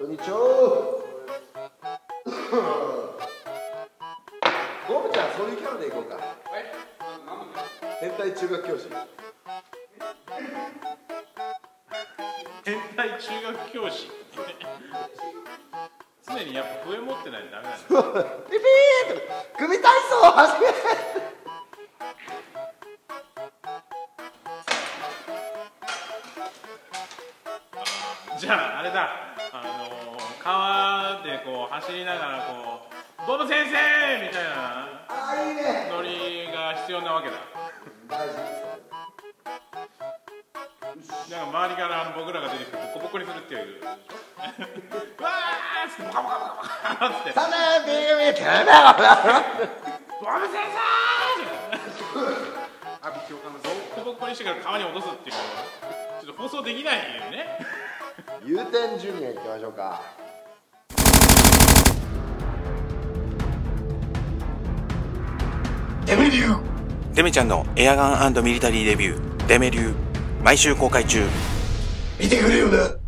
にちは。ゴムちゃん、そういうキャラでいこうか。変態中学教師。 変態中学教師。常にやっぱ笛持ってないとダメなんだ。 ピピーって組体操始め。 じゃああれだ、川でこう走りながらこうボブ先生みたいなノリが必要なわけだ。なんか周りから僕らが出てきてボコボコにするっていう。わーっつってボカボカボカボカっつって。 サナビビてめえ。 ボブ先生。阿鼻教官のボコボコにしてから川に落とすっていうちょっと放送できないよね。 祐天ジュニア行きましょうか。 デメリュー。デメちゃんのエアガン&ミリタリーレビューデメリュー毎週公開中。見てくれよな。